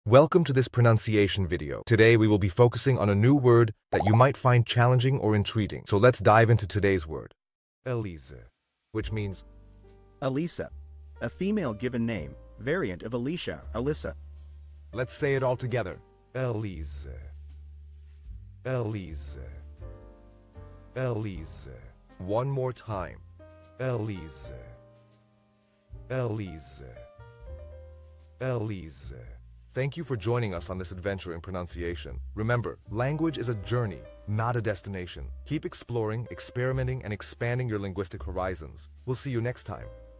Welcome to this pronunciation video. Today we will be focusing on a new word that you might find challenging or intriguing. So let's dive into today's word. Elisa, which means Alisa, a female given name, variant of Alicia, Elissa. Let's say it all together. Elisa. Elisa. Elisa. One more time. Elisa. Elisa. Elisa. Thank you for joining us on this adventure in pronunciation. Remember, language is a journey, not a destination. Keep exploring, experimenting, and expanding your linguistic horizons. We'll see you next time.